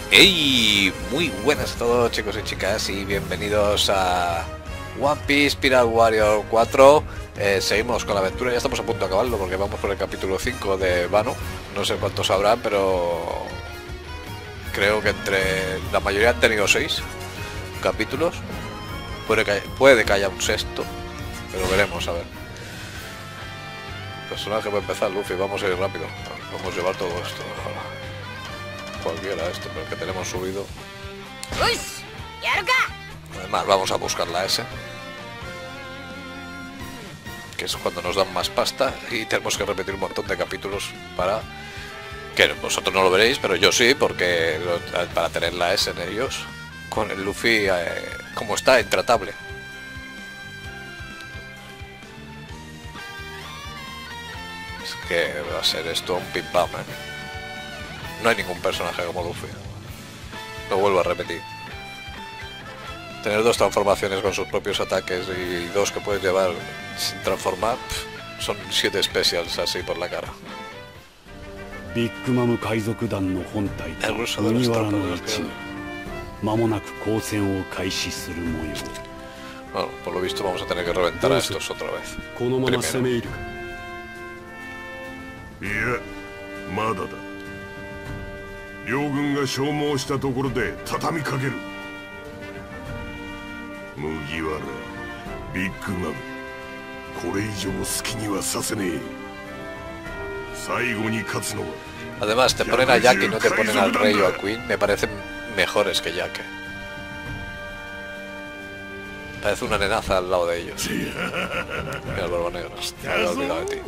Hey, muy buenas a todos chicos y chicas y bienvenidos a One Piece Pirate Warrior 4. Seguimos con la aventura, ya estamos a punto de acabarlo porque vamos por el capítulo 5 de Wano. No sé cuántos habrán, pero creo que entre la mayoría han tenido 6 capítulos. Puede que haya un sexto, pero veremos, a ver. Personaje para empezar, Luffy, vamos a ir rápido. Vamos a llevar todo esto. Cualquiera esto, pero el que tenemos subido. Además, vamos a buscar la S, que es cuando nos dan más pasta y tenemos que repetir un montón de capítulos para que vosotros no lo veréis, pero yo sí, porque para tener la S en ellos, con el Luffy como está, intratable. Es que va a ser esto un pim pam, No hay ningún personaje como Luffy. Lo vuelvo a repetir. Tener 2 transformaciones con sus propios ataques y 2 que puedes llevar sin transformar, son 7 specials así por la cara. El ruso de los trampas. Bueno, por lo visto vamos a tener que reventar a estos otra vez. Primero. 両軍が消耗したところで畳みかける。麦わら、ビッグマム、これ以上好きにはさせねえ。最後に勝つのは。 Además, te ponen a Jack y no te ponen al Rey o a Queen, me parecen mejores que Jack. Parece una nenaza al lado de ellos. Mira el barba negra, me había olvidado de ti.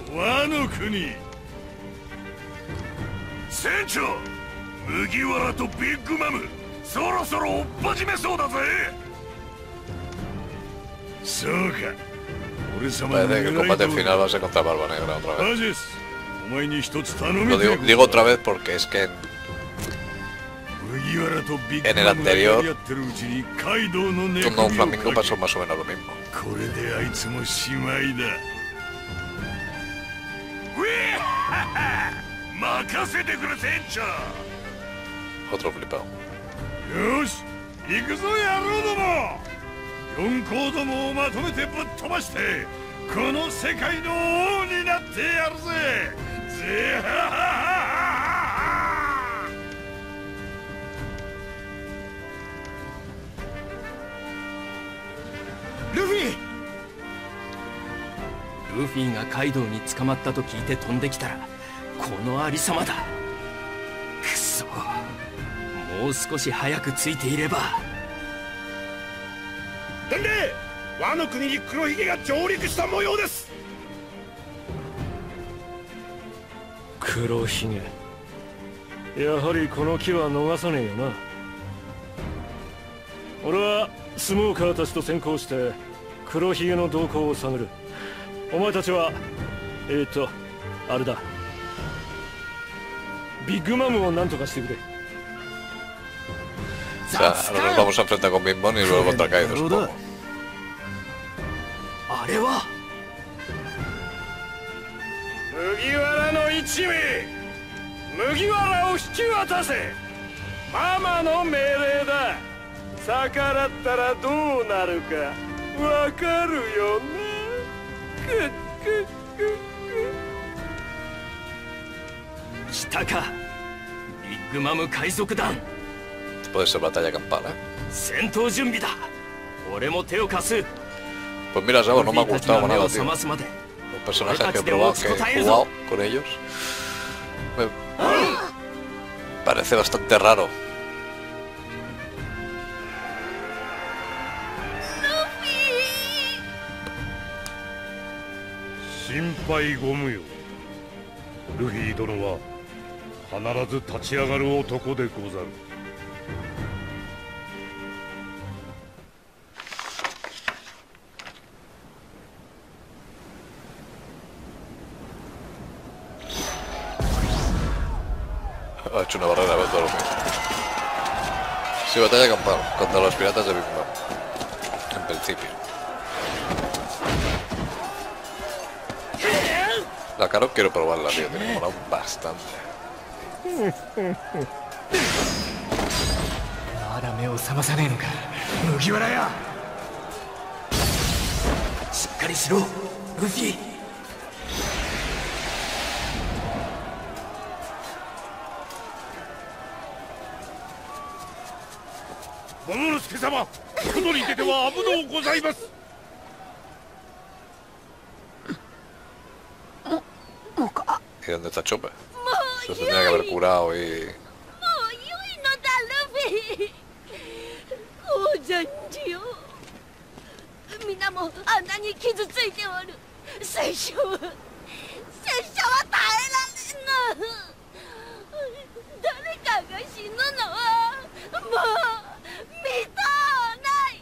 船長、麦わらとビッグマム、そろそろ追っ始めそうだぜ。そうか。俺様の Parece que el combate final va a ser contra Barba Negra otra vez. お前に一つ頼み Lo digo otra vez porque es que en el anterior con Don Flamingo pasó más o menos lo mismo. これであいつもしまいだ。任せてくれ船長。 Otro flipado. よし、行くぞ野郎ども。四皇どもをまとめてぶっ飛ばして、この世界の王になってやるぜ。ぜはははは。 ルフィ！ルフィがカイドウに捕まったと聞いて飛んできたら、このありさまだ。くそ。もう少し早くついていれば。 伝令、ワノ国に黒ひげが上陸した模様です。 黒ひげ、やはりこの木は逃さねえよな。俺はスモーカーたちと先行して黒ひげの動向を探る。お前たちはあれだ、ビッグマムを何とかしてくれ。 O sea, ahora nos vamos a enfrentar con Big Mom y luego contra Kaido, supongo. あれは麦わらの一味、麦わらを引き渡せ。ママの命令だ。逆らったらどうなるかわかるよね。 来たか、ビッグマム海賊団。 Puede ser batalla campal, 戦闘準備だ。俺も手を貸す。 Pues mira, Sabo, no me ha gustado nada, tío. Los personajes que he probado, que he jugado con ellos, me parece bastante raro. Shinpai gomu yo. Luffy 殿は必ず立ち上がる男でござる。 Ha hecho una barrera de todo lo mismo. Sí, batalla campal contra los piratas de Big Mom. En principio. La Karo quiero probarla, tío. Me mola bastante. だ目を覚まさねえのか麦わらや。しっかりしろルフィ。 桃之助様、外に出ては危のうございます。 ¿Y dónde está Chopper? Se tendría que haber curado y... みんなもあんなに傷ついておる。拙者は耐えられぬ。誰かが死ぬのはもう見とうない。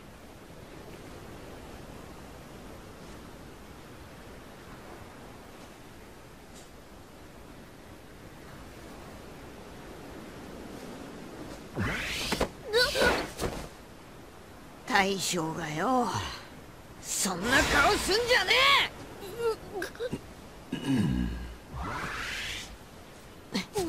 大将がよ、そんな顔すんじゃねえ。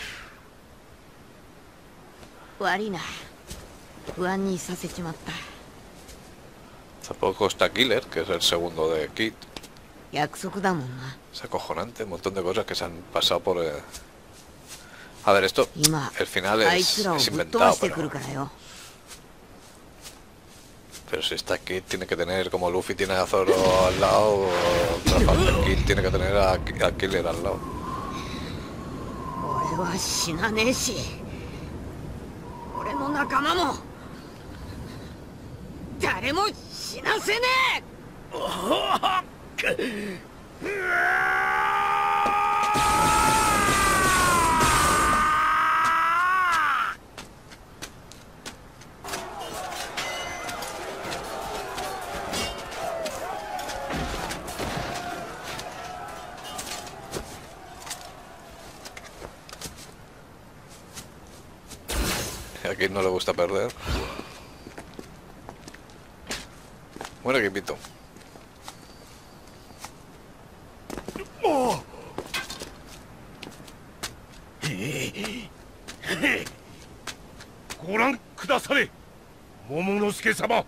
悪いな、不安にさせちまった。 Tampoco está Killer, que es el segundo de Kid. 約束だもんな。 Es acojonante, un montón de cosas que se han pasado por... A ver, esto... 今 El final あい es つらをぶっ飛ば inventado, してくるからよ。 pero si está Kid tiene que tener, como Luffy tiene a Zoro al lado, Kid tiene que tener a Killer al lado. 俺は死なねえし、俺の仲間も誰も死なせねえ。 A Kid no le gusta perder. Buen equipito. ご覧くだされ、桃之助様。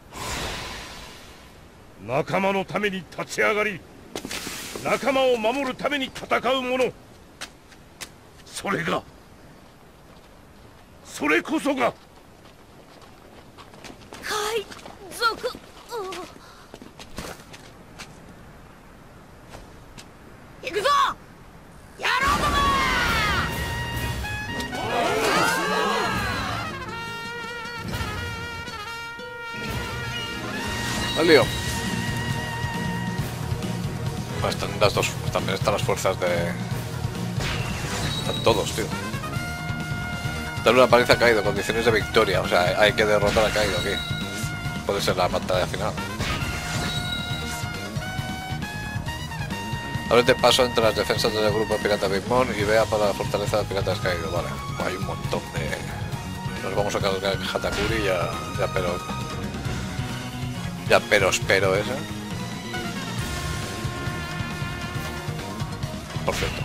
仲間のために立ち上がり、仲間を守るために戦う者、それこそが海賊。行くぞ野郎ども。 Al lío. Pues están las dos, también están las fuerzas de... Están todos, tío. Darle una paliza a Kaido, condiciones de victoria. O sea, hay que derrotar a Kaido aquí. Puede ser la batalla final. Ábrete paso entre las defensas del grupo de Pirata Big Mom y vea para la fortaleza de Piratas Kaido. Vale, hay un montón de... Nos vamos a cargar Hatakuri ya pero... Ya pero espero ese. Por cierto.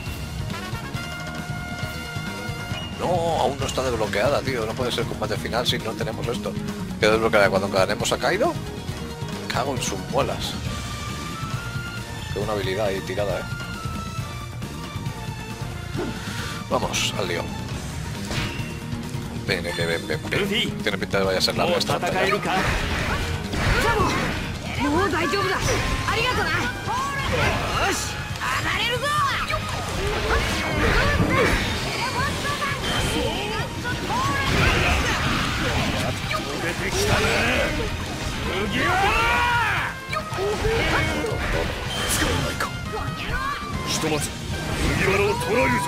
No, aún no está desbloqueada, tío. No puede ser combate final si no tenemos esto. ¿Qué desbloqueará cuando ganemos a Kaido? Cago en sus muelas. Que una habilidad ahí tirada, Vamos, al lío. Ven. Tiene pinta de vaya a ser larga esta batalla. もう大丈夫だ。ありがとな。よし、離れるぞ。 出てきたね、麦わら。 使わないか。ひとまず麦わらを捕らえるぞ。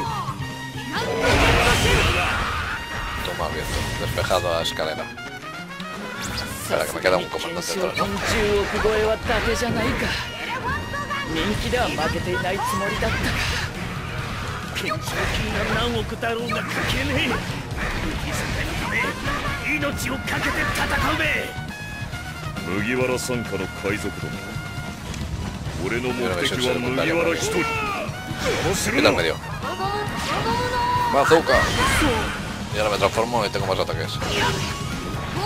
Toma, bien, despejado a escalera. Espera, que me queda un comandante detrás, ¿no? 10億超えは伊達じゃないか。人気では負けていないつもりだったが、懸賞金が何億だろうが関係ねえ。ルフィさんのため命をかけて戦うべ。 麦わら傘下の海賊ども、俺の目的は麦わら一人。邪魔するな。 ¡Bazooka! Y ahora me transformo y tengo más ataques.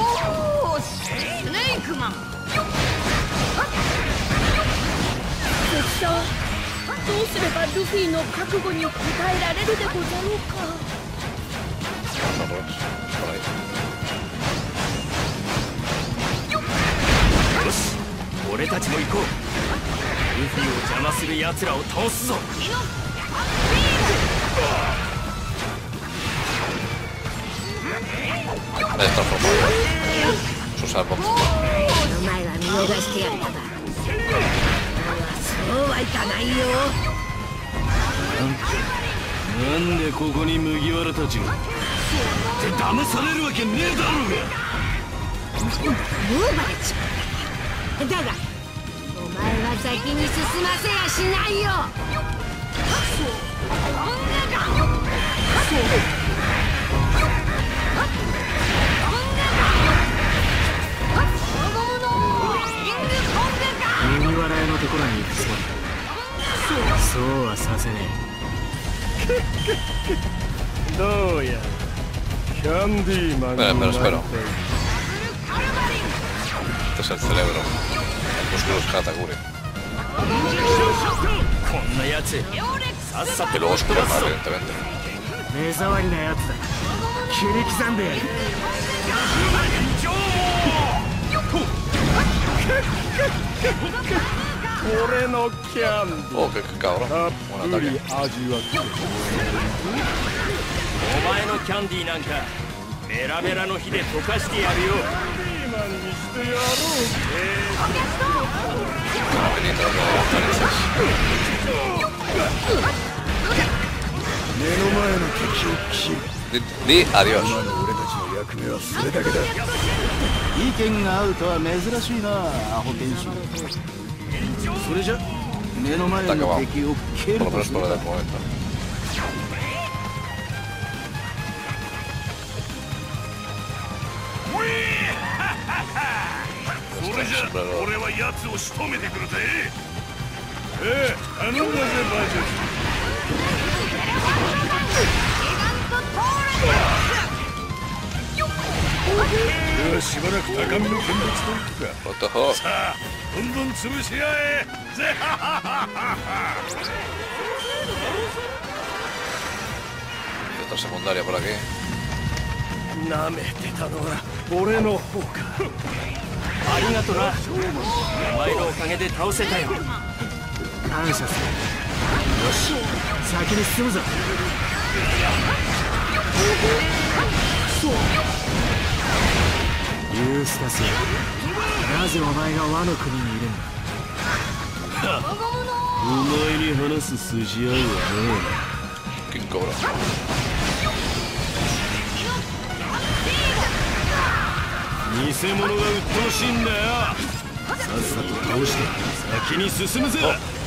関さん、どうすればルフィの覚悟に応えられるでござろうか。 よし、俺たちも行こう。ルフィを邪魔する奴らを倒すぞ。 お前は見逃してやっただ。そうはいかないよ。 なんでここに麦わらたちがって騙されるわけねえだろうが。 もうバレちまった。だがお前は先に進ませやしないよ。 麦わら屋のところに行くつもりだ。そうはさせねえ。どうやらキャンディーマンになっている。 Este es el cerebro. El músculo es Katakuri. こんなやつさっさ Que と luego 飛 es ばす Kurama, ぞ。 evidentemente. 目障りなやつだ。切り刻んでやる。 俺のキャンディ Oh, qué cabrón. たっ Buen ぷり ataque. 味わってお前のキャンディーなんかメラメラの火で溶かしてやるよ。 ピーマンにしてやろう。 Caramelito de narices. 目の前の敵を切る。 Di adiós. 今の俺たちの役目はそれだけだ。 意見が合うとは珍しいな、アホ天使。それじゃ目の前の敵を蹴る Por lo と menos す por る el か。 momento. Este sombrero. 俺は奴を仕留めてくるぜ。頼んだぜバージョン。しばらく高みの見物といくか。 What the fuck? さあ、どんどん潰し合え。ぜはははは。 Y otra secundaria por aquí. なめてたのは俺の方か。 ありがとな。お前のおかげで倒せたよ。感謝する。よし、先に進むぞ。ユースタス、なぜお前がワノ国にいるんだ。お前に話す筋合いはね King Cobra. え。偽物がうっとうしいんだよ。さっさと倒して先に進むぜ。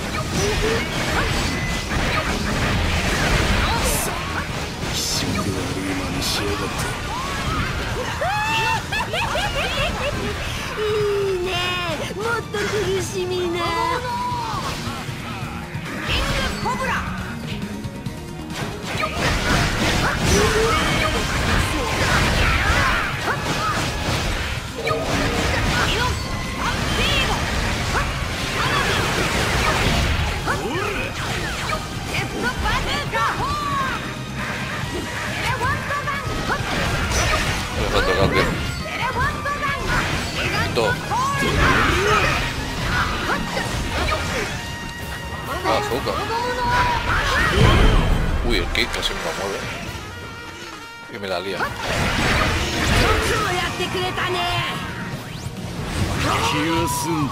気性で悪い真似しやがって。 いいね、もっと苦しみな。キングコブラ。 Otro cambio. Dos. Ah, azúcar. Uy, el kick casi me lo mueve. Y me la lía. よくもやってくれたね。 気が済んだ。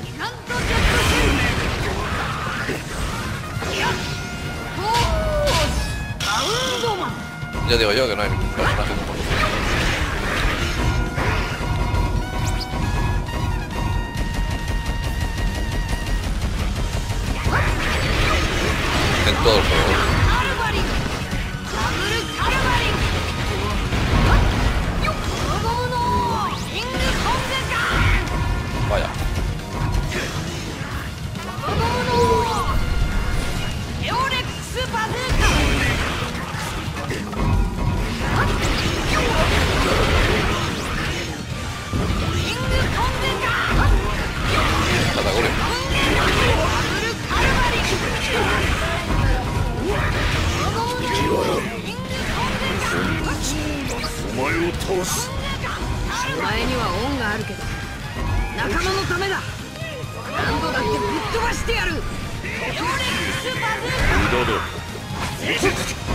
Ya digo yo que no hay ningún personaje como Luffy. En todos los juegos. Vaya. 倒す。 お前には恩があるけど仲間のためだ。何度だってぶっ飛ばしてやる。 無駄だ。今度こ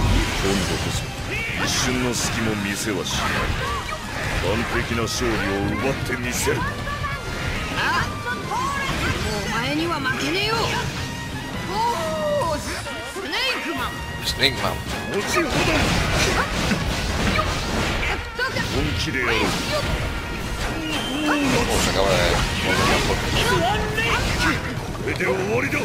そ一瞬の隙も見せはしない。完璧な勝利を奪ってみせる。 なあ、もうお前には負けねえよ。おー、スネークマン。 スネークマン。 後ほど本気でやろう。 Se acaba de volver a これで終わりだ。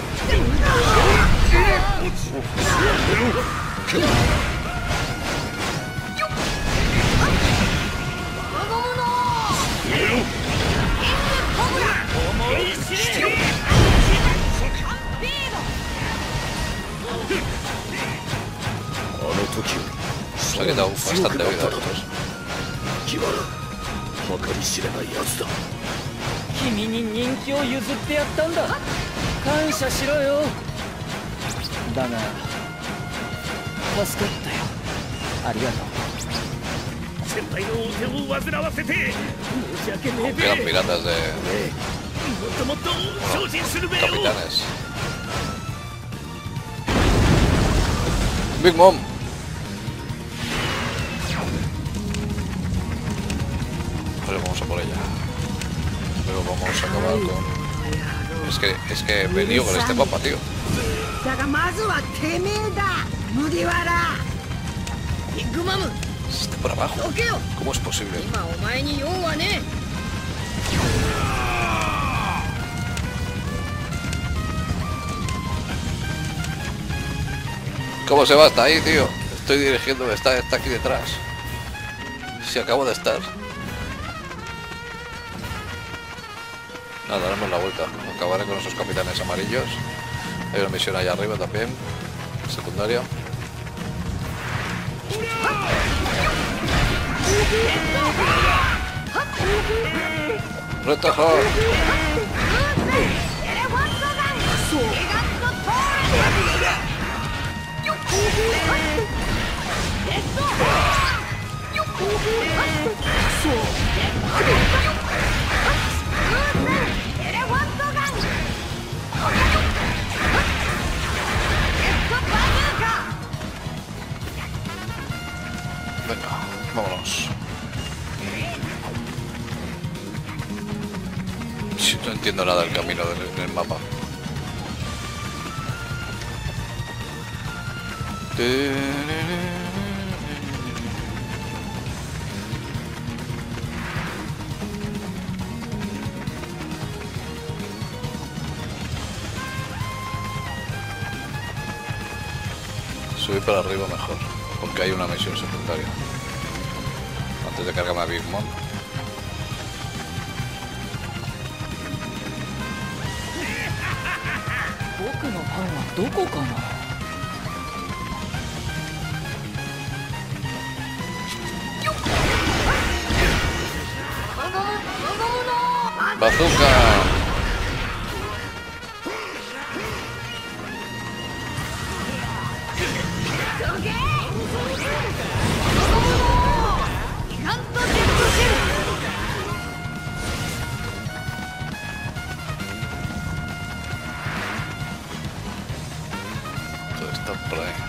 あの時より Se ha quedado bastante vida a nosotros. キバラ、計り知れないやつだ。 君に人気を譲ってやったんだ。感謝しろよ。だが助かったよ。ありがとう。先輩のお手を煩わせて申し訳ねえべ。 Quedan piratas de もっともっと精進するべよ。 capitanes. Big Mom. Pero vamos a por ella. Pero vamos a acabar con... Es que me lío con este mapa, tío. だがまずはてめえだ、麦わら。ビッグマム、 Está por abajo. どけよ。 ¿Cómo es posible? 今お前に用はねえ。 ¿Cómo se va? Está ahí, tío. Estoy dirigiendo, está aquí detrás. Si acabo de estar. Nada, daremos la vuelta. Acabaré con esos capitanes amarillos. Hay una misión allá arriba también. Secundaria. ¡Retajo! Venga, vámonos. Si no entiendo nada del camino del mapa. Subir para arriba mejor, porque hay una misión secundaria. Antes de cargarme a Big Mom. ¡Bazooka! Todo está por ahí.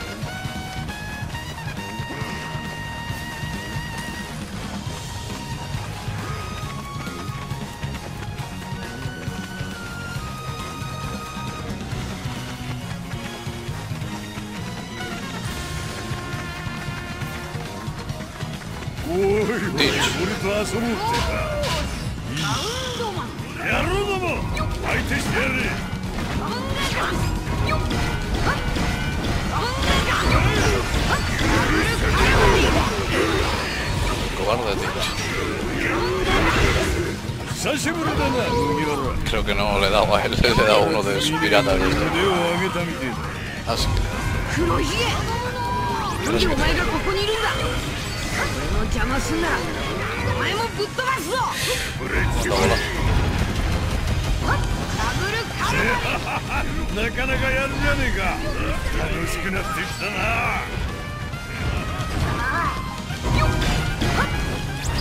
Cobarde, Ditch. Creo que no le he dado a él, le he dado a uno de sus piratas. Así que... 黒ひげ、なんでお前がここにいるんだ。俺の邪魔すんならお前もぶっ飛ばすぞ。 なかなかやるじゃねえか。楽しくなってきたな。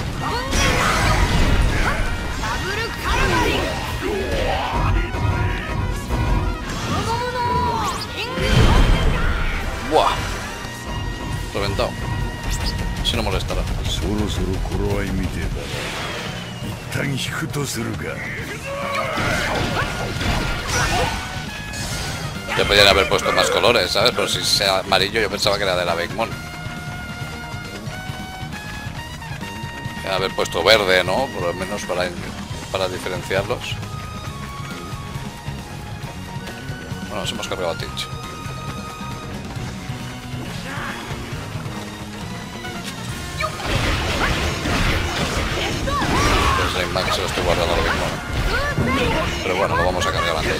そろ頃合いみてえだな。一旦引くとするか。 Ya podrían haber puesto más colores, ¿sabes? Pero si sea amarillo yo pensaba que era de la Beckmon. Podrían haber puesto verde, ¿no? Por lo menos para diferenciarlos. Bueno, nos hemos cargado a Tinch. Pues el Max se lo estoy guardando a la Beckmon. Pero bueno, lo vamos a cargar antes.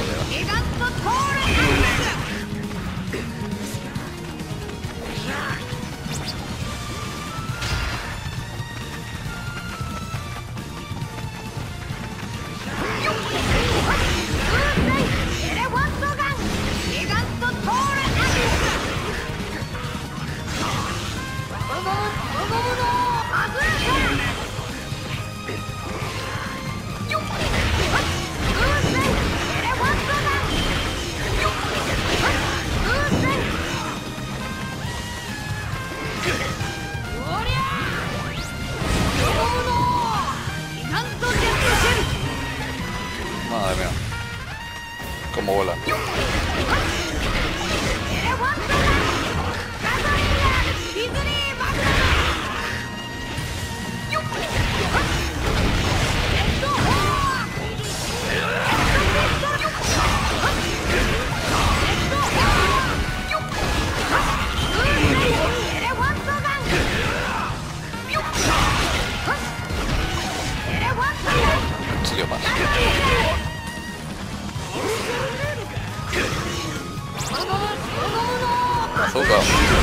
Madre mía, cómo vuelan. Sigue más. Azúcar.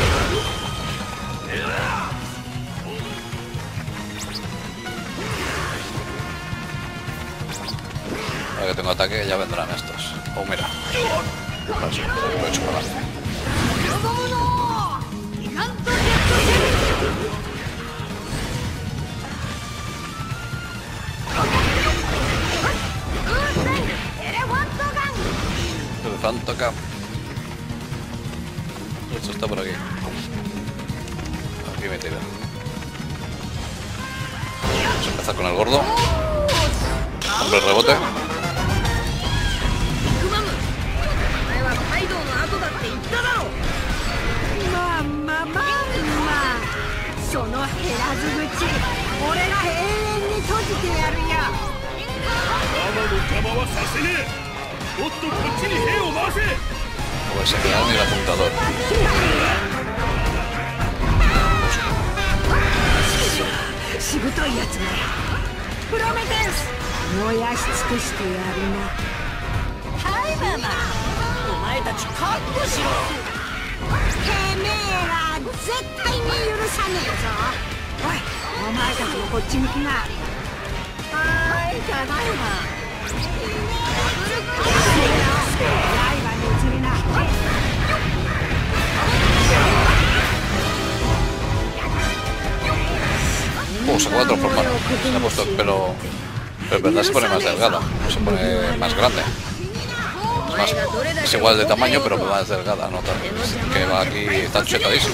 Ahora que tengo ataque ya vendrán estos. Oh, mira. Así, lo he hecho para adelante. Elefanto acá. Esto está por aquí. Aquí me tira. Vamos a empezar con el gordo. Hombre rebote. Pues se queda ni el apuntador. Se puede transformar. Se ha puesto el pelo. Pero en verdad se pone más delgada. No se pone más grande. Es igual de tamaño, pero más delgada, ¿no? Que va aquí, está chetadísimo.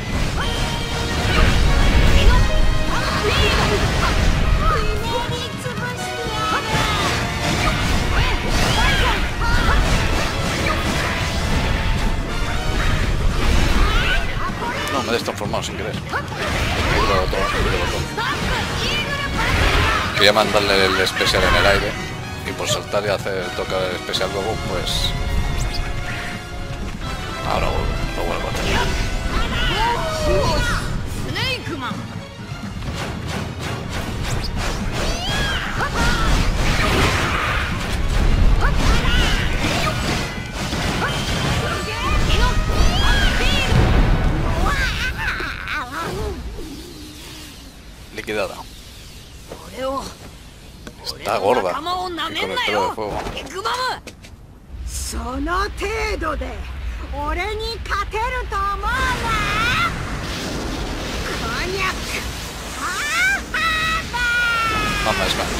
No, me he destransformado sin querer. Quería mandarle el especial en el aire y por saltar y hacer tocar el especial luego, pues ahora lo vuelvo a tener. Liquidada. Está gorda y con el pelo de fuego. Mamá es más.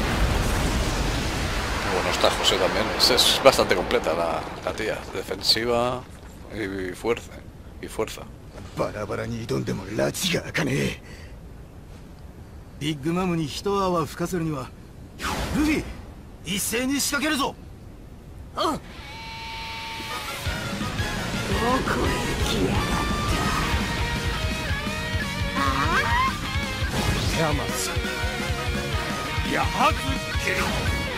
Bueno, está José también. Es bastante completa la tía. Defensiva y fuerza. ビッグマムに一泡吹かせるにはルフィ一斉に仕掛けるぞ。 どこへ行きやがった。 ヤマスやはずけろ。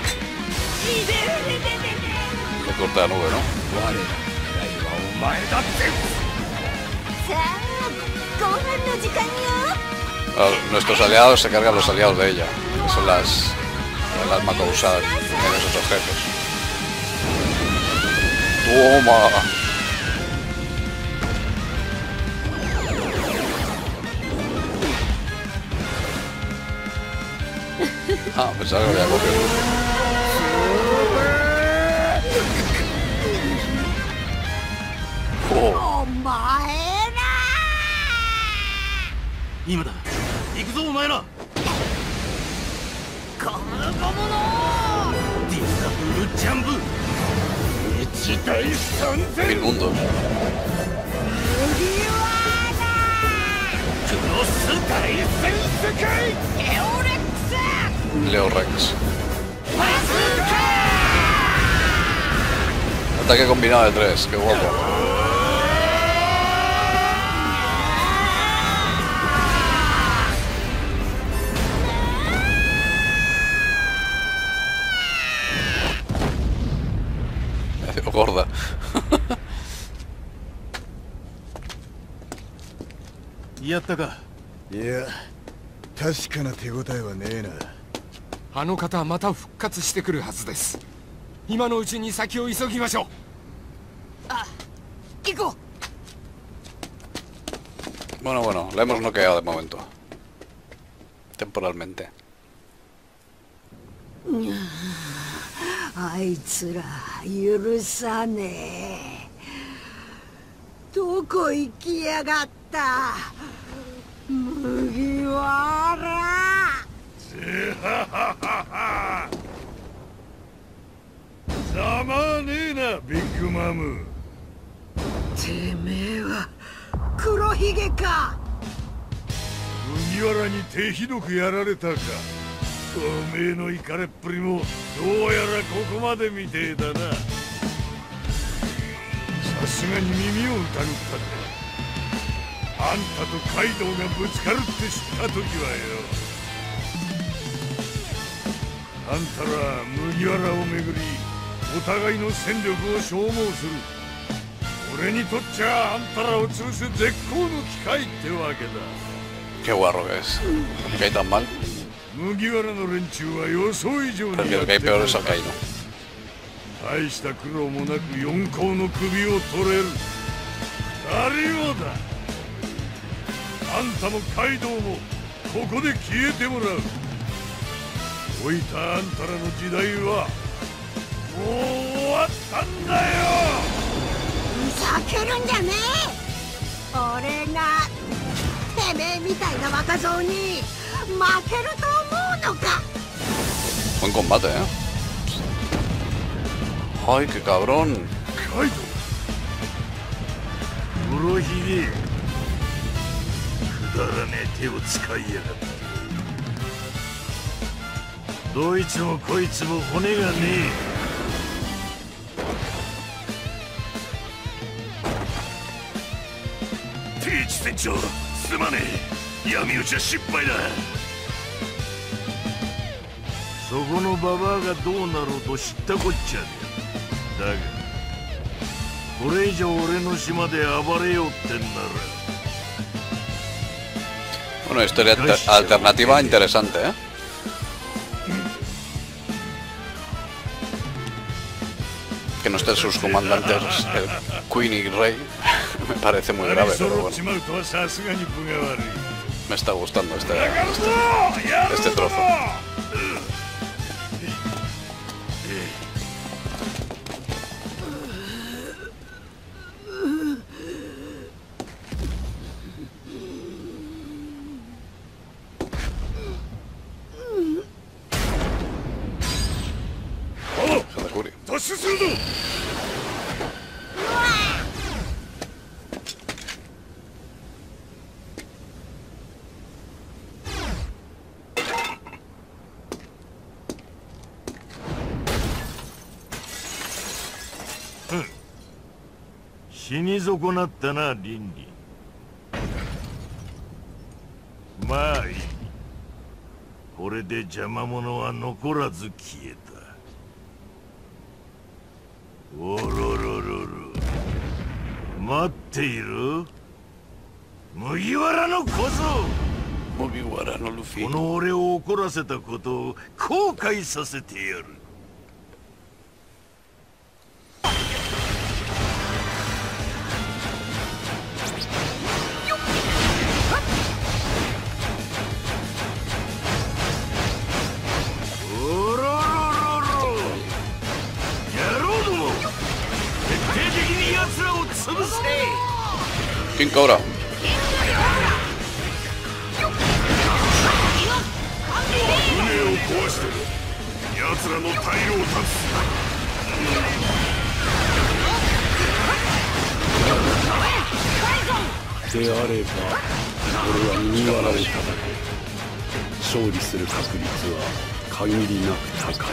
Le corta la nube, ¿no? 我らの狙いはお前だって。 さあ、ご飯の時間よ。 Nuestros aliados se cargan los aliados de ella, que son el alma causada en esos objetos. ¡Toma! Ah, pensaba que había cogido. お前ら。 今だ。行くぞお前ら。 このゴムのディスカブルジャンプ。 一大三千 Mil mundos. 麦わらクロス大戦世界。 エオレックス Leo Rex. バズーカ。 Ataque combinado de 3, qué guapo. Gorda. やったか。 いや、確かな手応えはねえな。 あの方はまた復活してくるはずです。今のうちに先を急ぎましょう。 あ、行こう。 Bueno, la hemos noqueado de momento. Temporalmente. あいつら許さねえ。どこ行きやがった。麦わら。 ざまねえなビッグマム。 てめえは黒ひげか。 麦わらに手ひどくやられたか。おめえのイカれっぷりもどうやらここまでみてえだな。さすがに耳を疑ったぜ。あんたとカイドウがぶつかるって知った時はよ。あんたら麦わらをめぐりお互いの戦力を消耗する。俺にとっちゃあんたらを潰す絶好の機会ってわけだ。 Qué guarro que es. Me cae tan mal. 麦わらの連中は予想以上に Prefiero que hay peores al Kaino. 大した苦労もなく四皇の首を取れる。誰もだ。あんたもカイドウもここで消えてもらう。老いたあんたらの時代はもう終わったんだよ。 ふざけるんじゃねえ。俺がてめえみたいな若造に負けると思うのか。 Buen combate, ¿eh? ¡Ay, qué cabrón! カイドウ黒ひげくだらねえ手を使いやがった。どいつもこいつも骨がねえ。ピーチ船長すまねえ。闇討ちは失敗だ。そこのババアがどうなろうと知ったこっちゃねえ。だがこれ以上俺の島で暴れようってんなら。 Bueno, historia alternativa interesante, ¿eh? Que no estén sus comandantes, el Queen y Rey, me parece muy grave, pero bueno. Me está gustando este trozo. Hatakuri. 死に損なったな倫理。まあいい。これで邪魔者は残らず消えた。おろろろろ、待っている麦わらの小僧。 麦わらのルフィ。 この俺を怒らせたことを後悔させてやる。 キンカオラ。 船を壊して奴らの退路を断つ。 であれば俺は麦わらを叩く。勝利する確率は限りなく高い。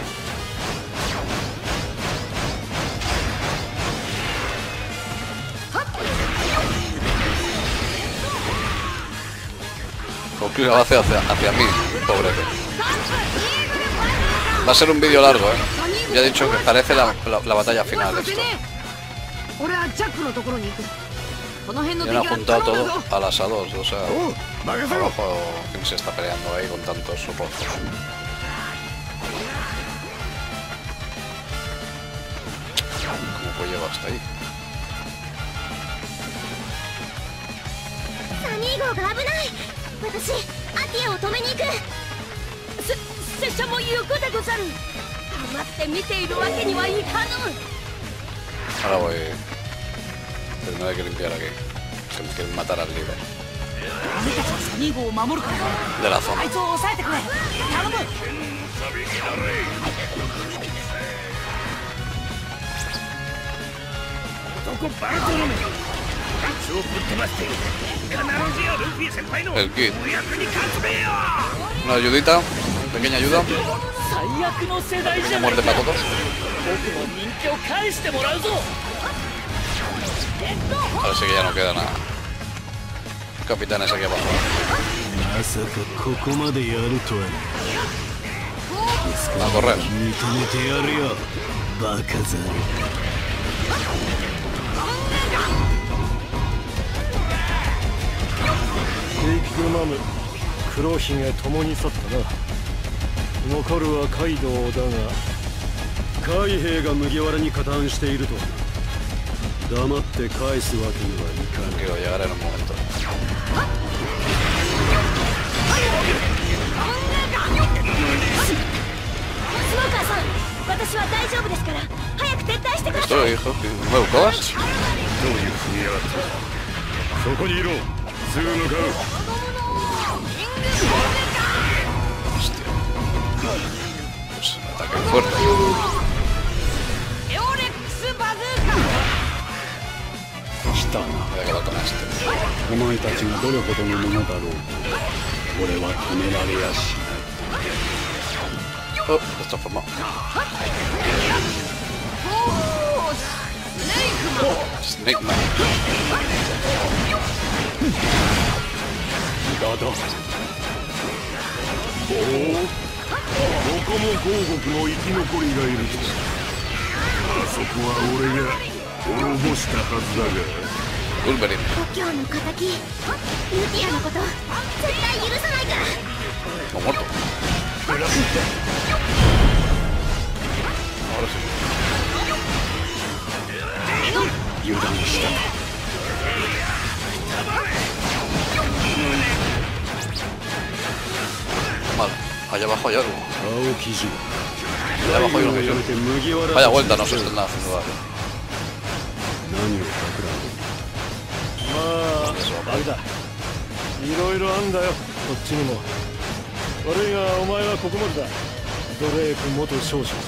¿Por qué va hacia mí? Pobre. Va a ser un vídeo largo, Ya he dicho que parece la batalla final de esto. Ya han juntado todo al asador, o sea, abajo quién se está peleando ahí con tantos soportes. ¿Cómo puedo llegar hasta ahí? 私、アティアを止めに行く。拙者も行くでござる。黙って見ているわけにはいかぬ。 Ahora voy. Primero hay que limpiar aquí. Que me quieren matar al líder. De la zona. El kit. Una ayudita, una pequeña ayuda. Una muerte para todos. Parece que ya no queda nada. Capitanes aquí abajo. A correr. Mom, 黒ひげ共に去ったな。残るはカイドウだが、海兵が麦わらに加担しているとはな。黙って返すわけにはいかない。 Quiero llegar en un momento. スモーカーさん、私は大丈夫ですから、早く撤退してください。 Estoy, hijo, que me buscabas. どういうふうにやがった。そこにいろ。すぐ向かう。 Pues ataque fuerte. エオレックスバズーカ。 来たな。 Voy a acabar con este. お前たちがどれほどのものだろうと俺は止められやしない。 Oh, está formado. Snake Man. だだ。 ここも皇国の生き残りがいると。あそこは俺が滅ぼしたはずだが。 ウルヴェリン。 故郷の敵、ユティアのこと絶対許さないから。 もうもっと。 油断した。 Vale, allá abajo hay algo. Allá abajo hay una misión. Vaya vuelta, no se están nada haciendo daño. まあ、あれだ。いろいろあんだよ、こっちにも。悪いが、お前はここまでだ。ドレーク元少将。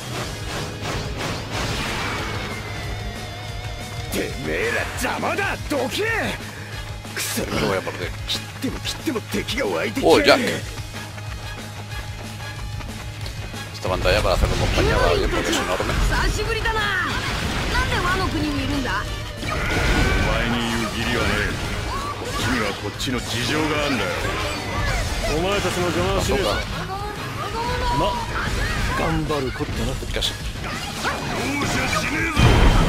てめえら邪魔だ、どけ。くそ。 Lo voy a perder. 切っても切っても敵が湧いてきて。 Oh, Jack. Esta pantalla para hacerlo acompañado a alguien porque es enorme. 久しぶりだな。なんでワノ国にいるんだ。 こっちの事情があんだよ。 お前たちの邪魔はしねえぞ。ま、頑張るこったな。 しかし容赦しねえぞ。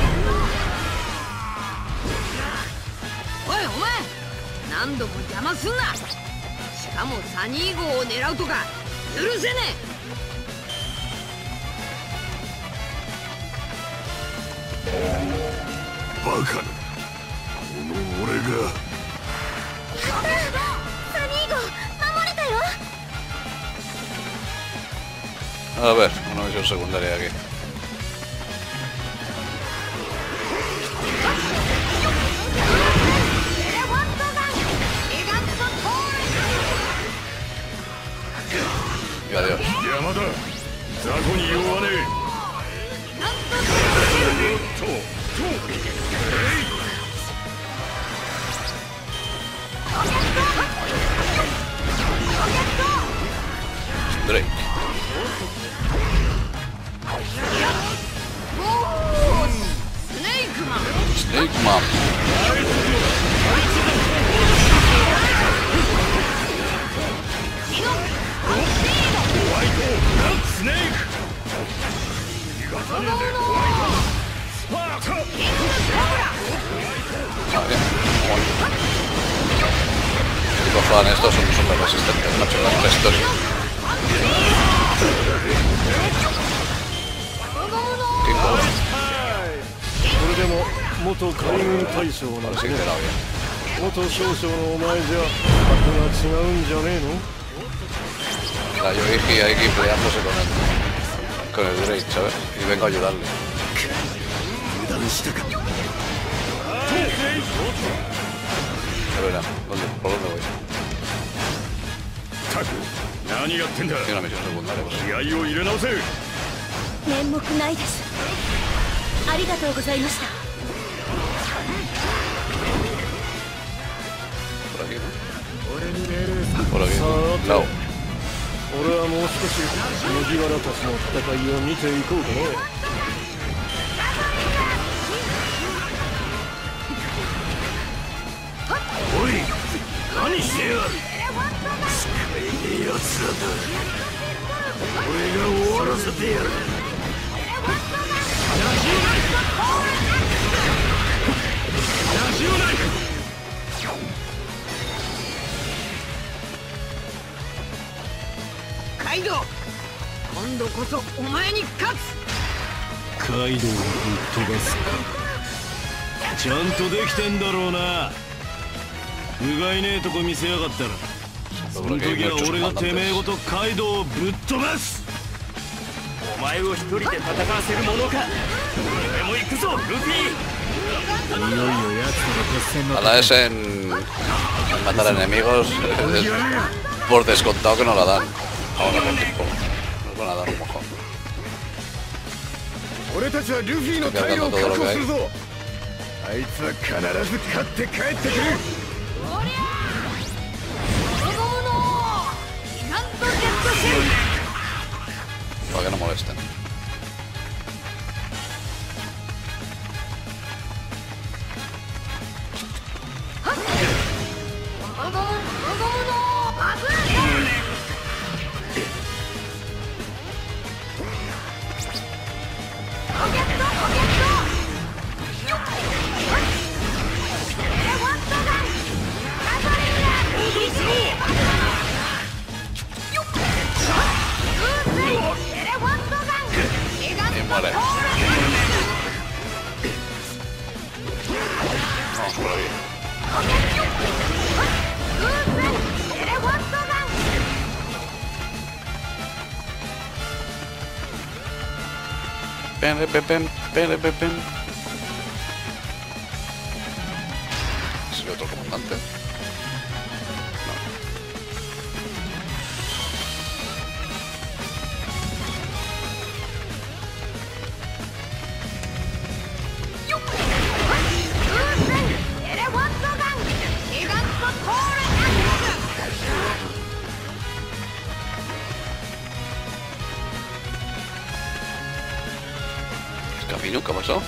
おいお前、何度も邪魔すんな。しかもサニー号を狙うとか許せねバカな、この俺が。 サニー号守れたよ。 A ver, una misión secundaria aquí. Y adiós. 山田、雑魚に弱わねえ。 Drake. Snake Man. ¿Qué cojones estos son súper resistentes, macho? La historia. ¿Qué cosa? それでも元海軍大将なん Sí, で、 te la voy 元少将のお前じゃ格が違うんじゃねえの？ a... La Yoigi ahí peleándose con el Drake, ¿sabes? Y vengo a ayudarle. A ver, ¿por dónde voy? タク、何やってんだ。 Tiene una misión secundaria, pues. 気合を入れ直せ。 面目ないです。ありがとうございました。 Por aquí, ¿no? Por aquí. No. 俺はもう少し麦わらたちの戦いを見ていこうかな。 おい、何してやる。使えねえやつらだ。俺が終わらせてやる。 カイドウ、今度こそお前に勝つ。 カイドウをぶっ飛ばすか。ちゃんとできてんだろうな。うがいねえとこ見せやがったら、その時は俺がてめえごとカイドウをぶっ飛ばす。 お前を一人で戦わせるものか。俺も行くぞ、ルフィ。 A la S en matar enemigos por descontado que no la dan. Ahora por tiempo. Nos van a dar un mojón. 俺たちはルフィの退路を確保するぞ。あいつは必ず勝って帰ってくる。 Para que no molesten. Y muere. Vamos por ahí. Pen. ¿Es el otro comandante? ¿Camino? ¿Qué ha pasado?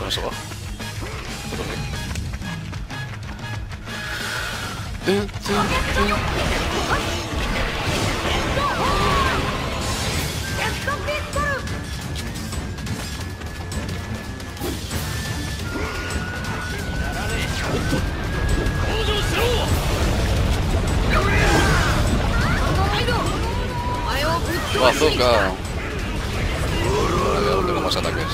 no se va. Bazooka. Ahora tengo más ataques.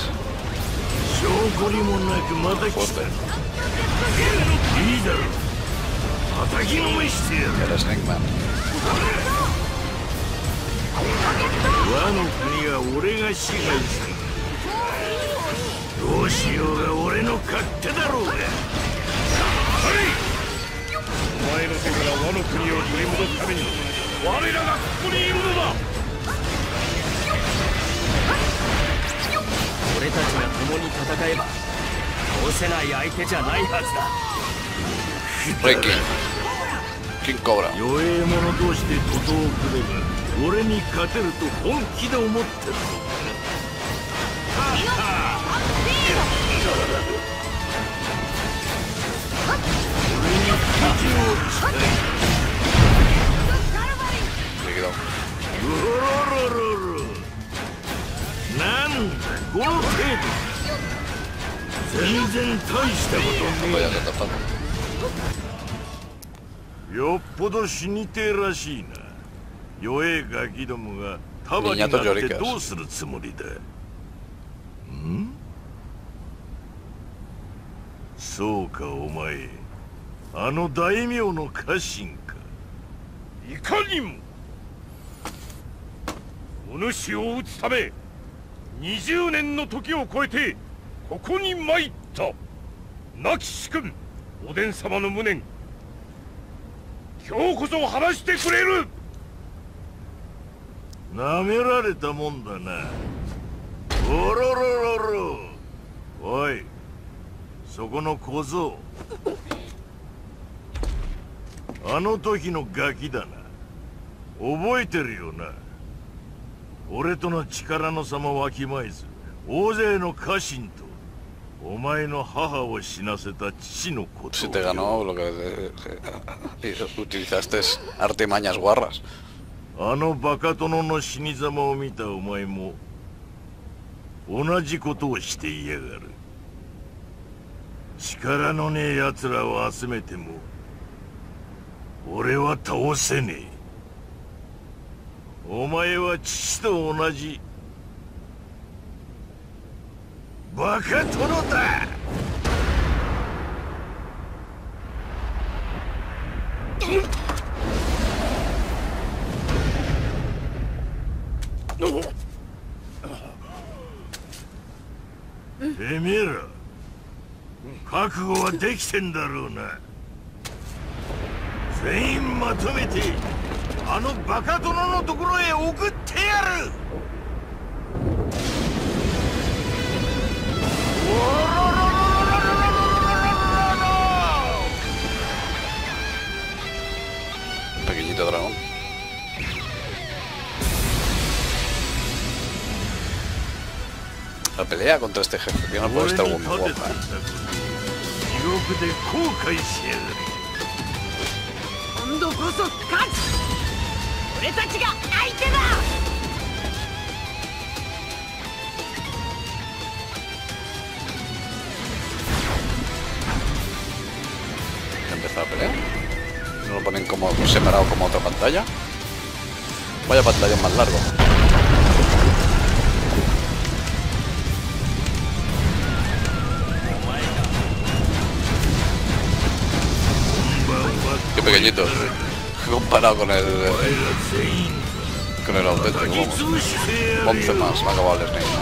Eres Hangman. 俺たちが共に戦えば倒せない相手じゃないはずだ。 Reiki King Cobra。 弱え者同士で徒党を組めば俺に勝てると本気で思ってる。なんだこの程度。全然大したことねえ。よっぽど死にてえらしいな。弱えガキどもが束になってどうするつもりだ。ん？そうかお前、あの大名の家臣か。いかにも。お主を討つため20年の時を超えてここに参った。亡き主君おでん様の無念、今日こそ晴らしてくれる。なめられたもんだな。おろろろろ。おい、そこの小僧、あの時のガキだな。覚えてるよな。俺との力の差もわきまえず大勢の家臣とお前の母を死なせた父のこと。 Si te ganó lo que utilizaste es artimañas guarras。 あのバカ殿の死に様を見たお前も同じことをしていやがる。力のねえ奴らを集めても俺は倒せねえ。お前は父と同じバカ殿だ。てめえら覚悟はできてんだろうな。全員まとめてあのバカ殿のところへ送ってやる。 Pequeñito dragón. La pelea contra este jefe tiene una puesta muy guapa. 今度こそ勝つ。俺たちが相手だ。 Empezar a pelear. No lo ponen como separado como otra pantalla. Vaya pantalla más largo. Qué pequeñito comparado con el auténtico. 11 más, me ha acabado el Snake.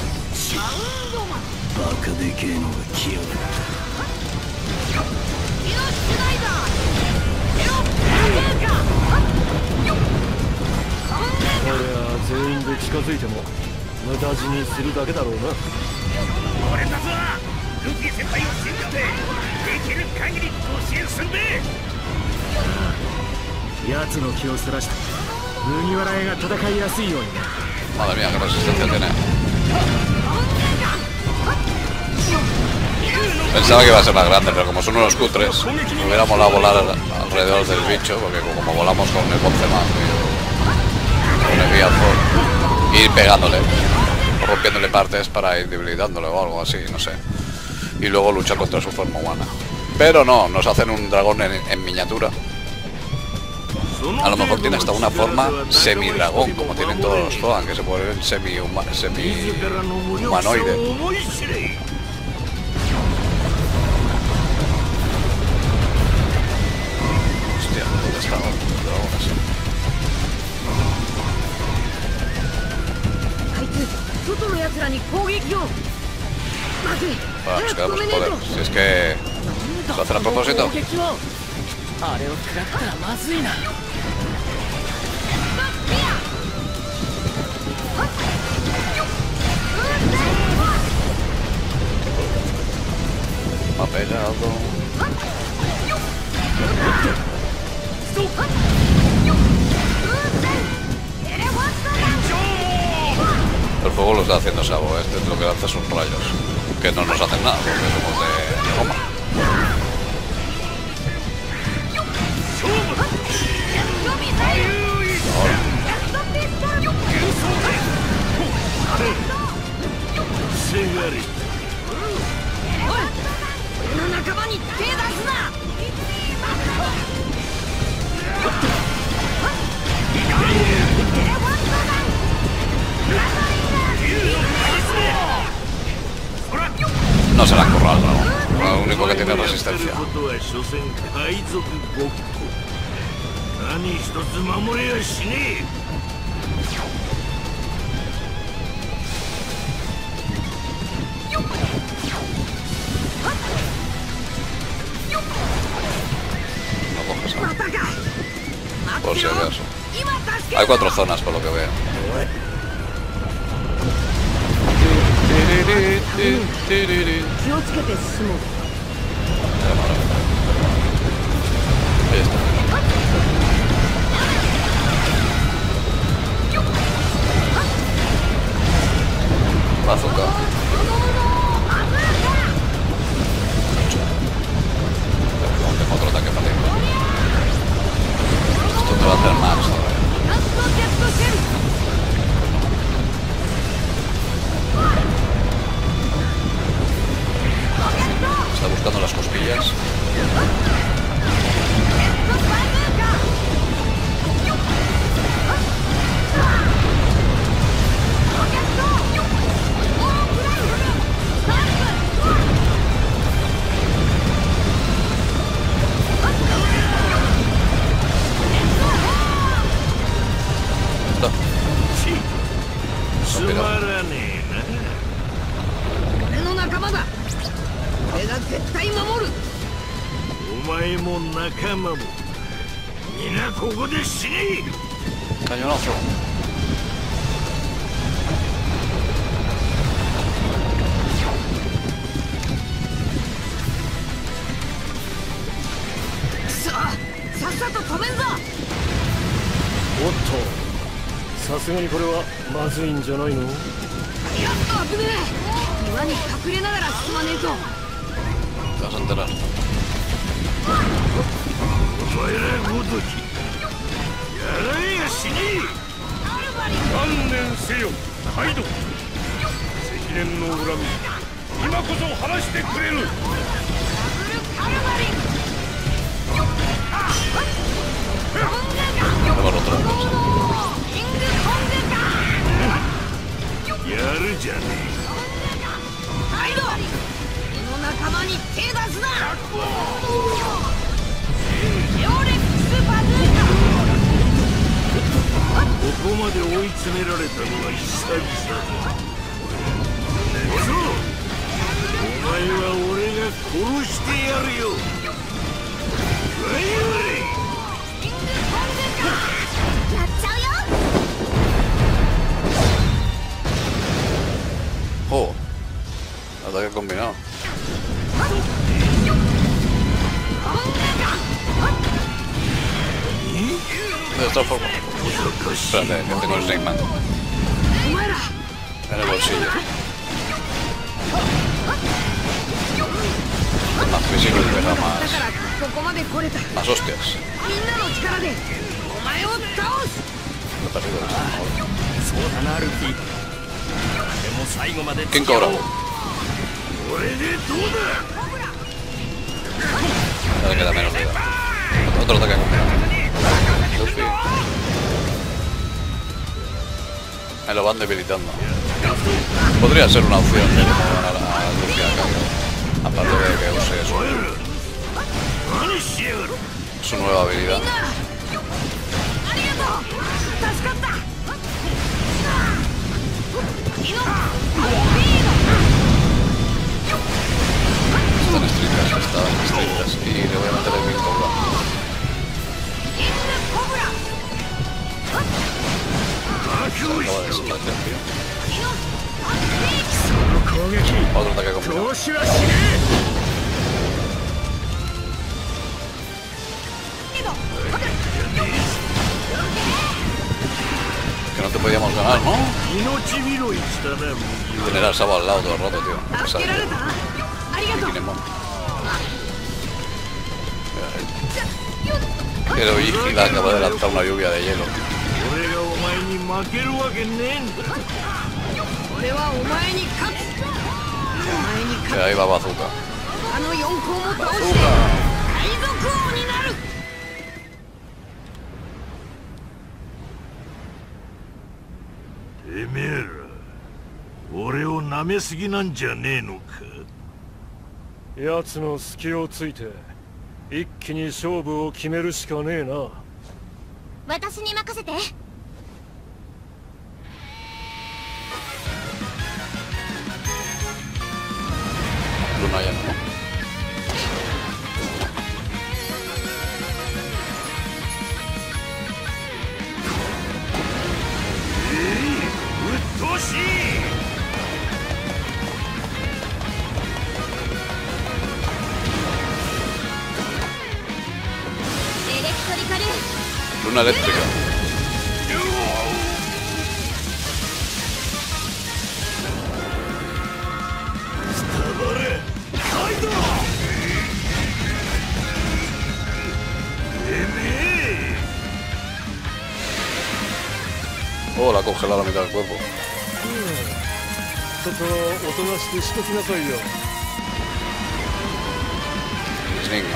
Madre mía, qué resistencia tiene. Pensaba que iba a ser más grande, pero como son unos cutres, me hubiera molado volar alrededor del bicho, porque como volamos con el Bonceman, con el guiazo, ir pegándole, o rompiéndole partes para ir debilitándole o algo así, no sé. Y luego luchar contra su forma humana. Pero no, nos hacen un dragón en miniatura. A lo mejor tiene hasta una forma semi-dragón, como tienen todos los Zoan, que se vuelven semi-humanoide. Hostia, ¿dónde está el dragón ese? Nos quedamos sin poder. Si es que lo hacen a propósito. Me ha pegado. El fuego lo está haciendo Sabo, este lo que lanza son rayos, que no nos hacen nada porque somos de goma. No se la han currado, ¿no? Lo único que tiene es resistencia. No coges algo. Por si acaso. Hay 4 zonas por lo que veo. Ahí está. Bazooka. Tengo otro ataque para ti. Esto te va a hacer más todavía. Está buscando las costillas. Cañonazo. おっと、さすがにこれはまずいんじゃないの？ いや、危ねえ。岩に隠れながら進まねえと。 Te vas a enterar. お前らごときやられやしねえ。観念せよカイドウ。積年の恨み今こそ晴らしてくれる。やるじゃねえ。 カイドウ、この仲間に手出すな。ヨーレックスバズーカ。 ここまで追い詰められたのは久々だ。お前は俺が殺してやるよ。 やっちゃうよ。 Oh, ataque combinado. De esta forma. Espérate, que tengo el Snake Man en el bolsillo. Más hostias. ¿Quién cobra? Ya le queda menos vida. Otro ataque con Luffy. Me lo van debilitando. Podría ser una opción de ganar a Luffy acá. Aparte de que use su nueva habilidad. Están estrictas, y le voy a meter el King Cobra. Se acaba de desaparecer, tío. Otro ataque combinado. Que no te podíamos ganar, ¿no? Tener al Sabo al lado todo el rato, tío. Pero Ígida acaba de lanzar una lluvia de hielo. Y ahí va Bazooka. ¡Bazooka! てめえら、俺を舐めすぎなんじゃねえのか。 奴の隙をついて一気に勝負を決めるしかねえな。 私に任せて。 ルナやの。Luna eléctrica. Oh, la ha congelado la mitad del cuerpo. Enigma.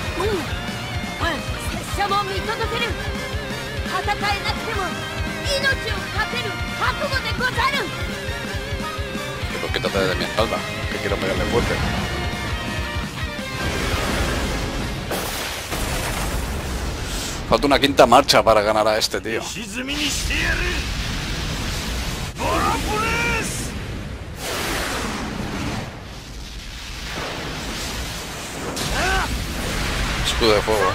戦えなくても命をかける覚悟でござる。 ¿Por qué trata de mi espalda? Que quiero pegarle fuerte. Falta una quinta marcha para ganar a este tío. Escudo de fuego.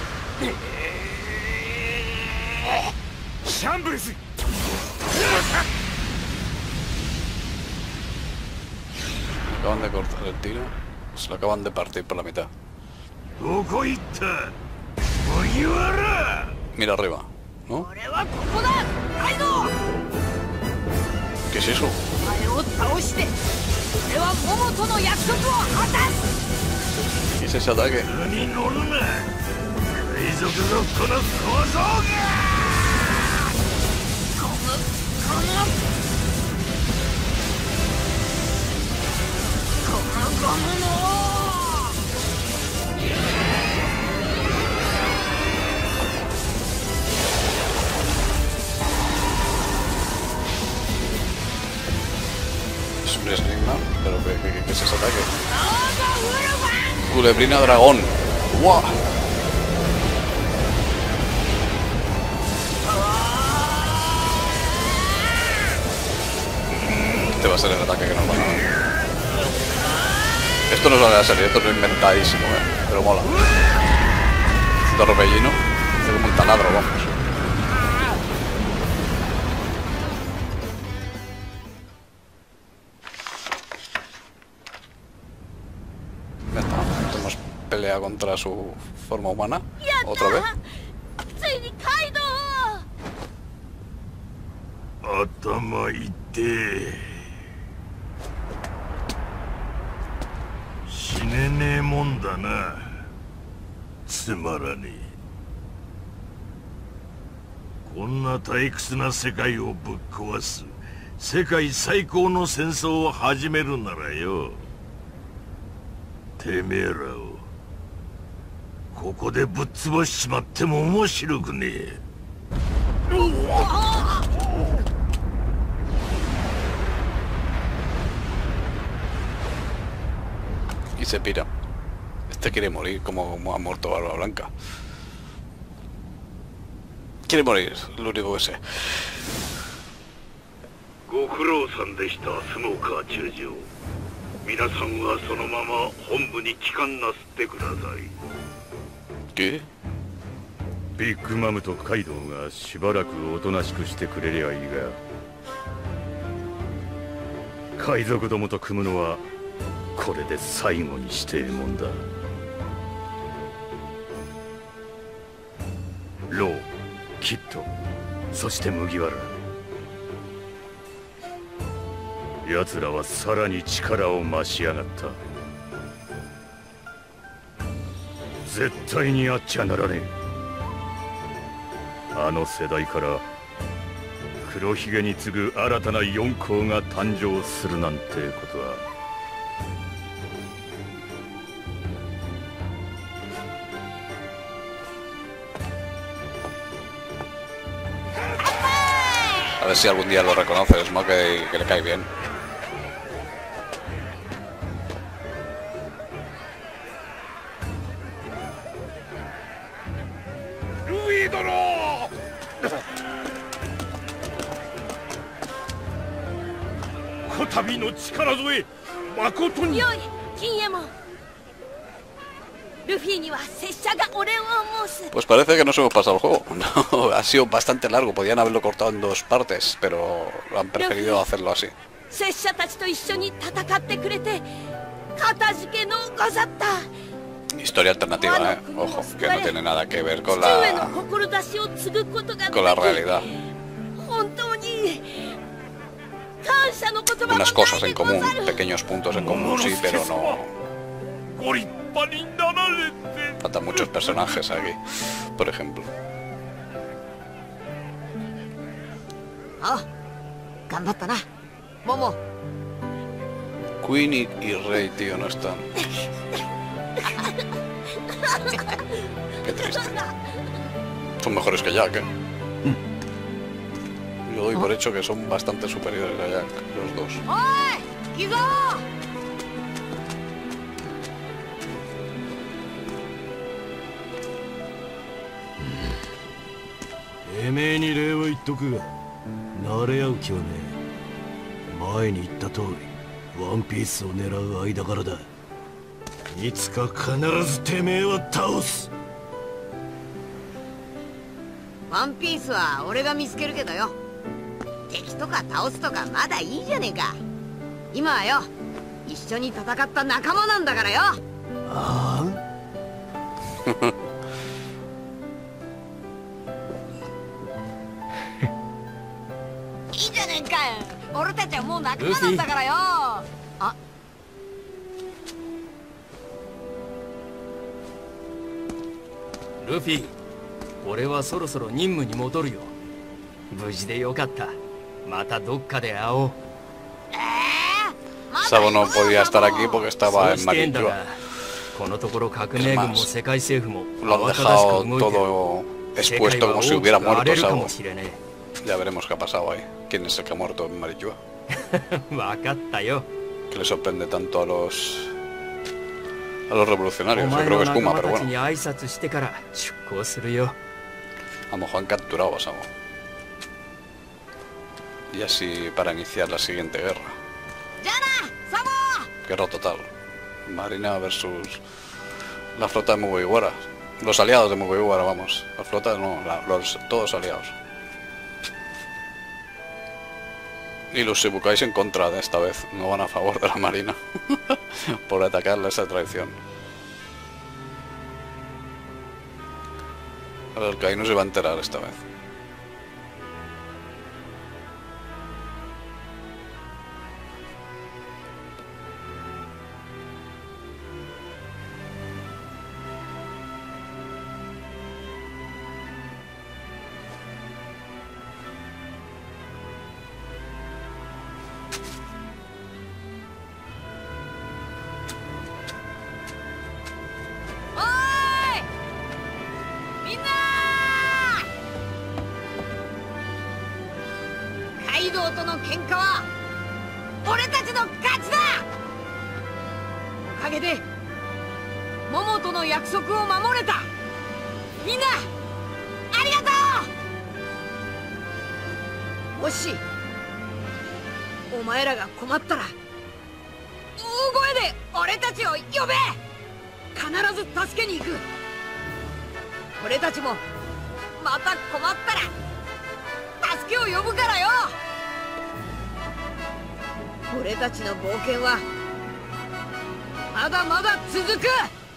Acaban de cortar el tiro. Se lo acaban de partir por la mitad. Mira arriba, ¿no? ¿Qué es eso? ¿Qué es ese ataque? Es un Enigma, pero ¿qué es ese ataque? Culebrina dragón. ¡Guau! Este va a ser el ataque que nos van a dar. Esto no sale a la serie, esto es inventadísimo, pero mola. Torbellino, es como un taladro, vamos. Ya está, hemos peleado contra su forma humana, otra vez. Atama ite. 死ねねえもんだな。 つまらねえ。こんな退屈な世界をぶっ壊す世界最高の戦争を始めるならよ、てめえらをここでぶっ潰しちまっても面白くねえ。 Y se pira. Este quiere morir como ha muerto Barba Blanca. Quiere morir, lo único que sé. ご苦労さんでした、スモーカー中将。皆さんはそのまま本部に帰還なすってください。 ¿Qué? ビッグマムとカイドウがしばらくおとなしくしてくれりゃいいが、海賊どもと組むのはこれで最後にしてえもんだ。ロー、キッド、そして麦わら、奴らはさらに力を増し上がった。絶対にあっちゃならねえ。あの世代から黒ひげに次ぐ新たな四皇が誕生するなんてことは、 A ver si algún día lo reconoce, es más que le cae bien. Pues parece que nos hemos pasado el juego. No, ha sido bastante largo, podían haberlo cortado en 2 partes, pero han preferido hacerlo así. Historia alternativa, ojo, que no tiene nada que ver con la realidad. Unas cosas en común, pequeños puntos en común, sí, pero no. Faltan muchos personajes aquí, por ejemplo. Queen y Rey, tío, no están. Qué triste. Son mejores que Jack, ¿eh? Yo doy por hecho que son bastante superiores a Jack, los dos. ルフィ、俺はそろそろ任務に戻るよ。無事でよかった。またどっかで会おう。 Sabo no podía estar aquí porque estaba en Marinjua. このところ革命軍も世界政府も lo han dejado todo expuesto como si hubiera muerto Sabo. Ya veremos qué ha pasado ahí. ¿Quién es el que ha muerto en Marinjua? Que le sorprende tanto a los revolucionarios. Yo creo que es Kuma, pero bueno. A lo mejor han capturado a Sabo. Y así para iniciar la siguiente guerra. Guerra total. Marina versus la flota de Mugiwara. Los aliados de Mugiwara, vamos. La flota no, todos aliados. Y los Shibukais en contra de esta vez. No van a favor de la marina. Por atacarle esa traición. Ahora el Kaino se va a enterar esta vez. 喧嘩は俺たちの勝ちだ。おかげでモモとの約束を守れた。みんなありがとう。もしお前らが困ったら大声で俺たちを呼べ。必ず助けに行く。俺たちもまた困ったら助けを呼ぶからよ。俺たちの冒険はまだまだ続く。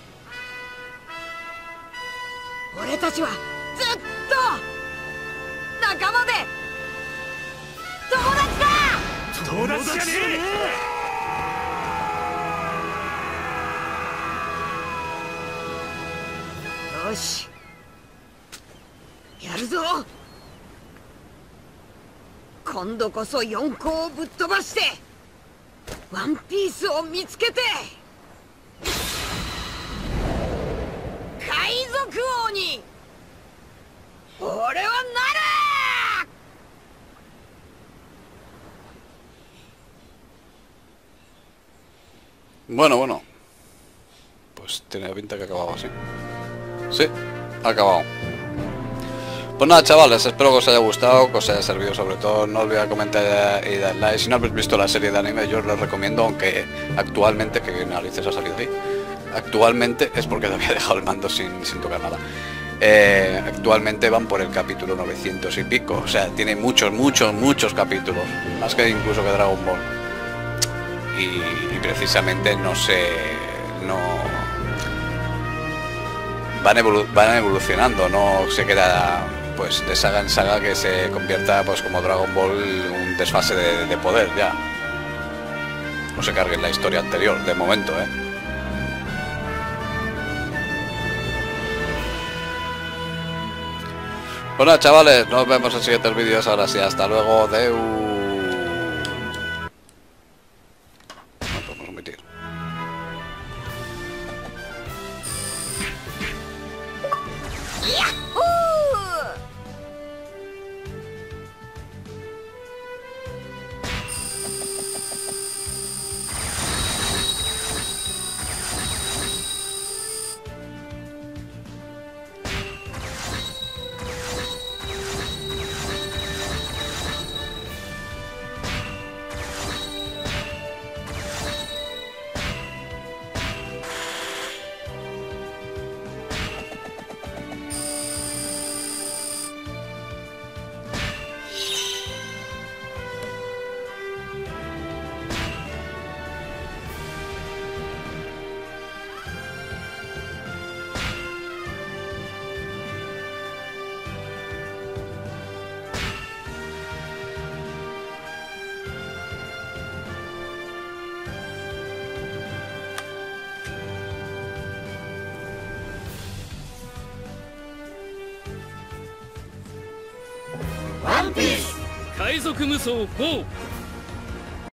俺たちはずっと仲間で友達だ。 友達じゃねえ。よし、やるぞ。今度こそ4個をぶっ飛ばしてワンピースを見つけて海賊王に俺はなる。 Bueno, pues tiene pinta que ha acabado así. Sí, ha acabado. Pues nada, chavales, espero que os haya gustado, que os haya servido sobre todo. No olvidéis comentar y dar like. Si no habéis visto la serie de anime, yo os lo recomiendo, aunque actualmente, que narices ha salido ahí, actualmente es porque le había dejado el mando sin tocar nada. Actualmente van por el capítulo 900 y pico, o sea, tiene muchos capítulos, más que incluso que Dragon Ball. Y precisamente no van evolucionando, no se queda pues de saga en saga que se convierta pues como Dragon Ball un desfase de poder ya. No se carguen la historia anterior, de momento, Bueno, chavales, nos vemos en siguientes vídeos. Ahora sí, hasta luego. Deu. One Piece 海賊無双4